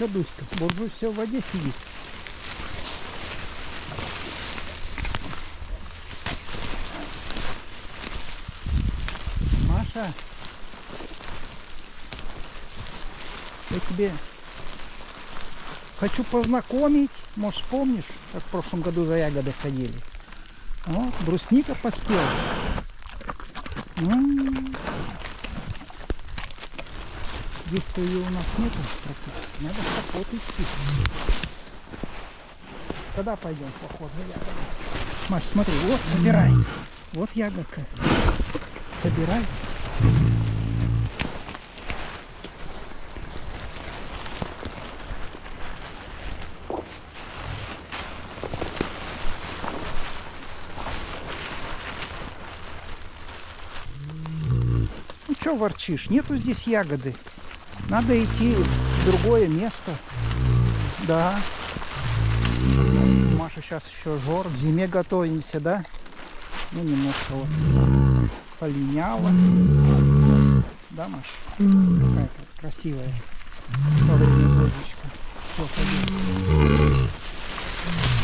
Что, Дуська, буржуй все в воде сидит. Маша, я тебе хочу познакомить. Может, помнишь, как в прошлом году за ягоды ходили? Вот, брусника поспела. Здесь-то ее у нас нету практически. Надо в поход идти. Когда пойдем в поход за ягодами? Маш, смотри, вот собирай. Вот ягодка. Собирай. Ну что ворчишь? Нету здесь ягоды. Надо идти в другое место. Да. Маша сейчас еще жор. К зиме готовимся, да? Ну, немножко вот полиняла. Да, Маша? Какая-то красивая. Медведичка. Все, пойдем.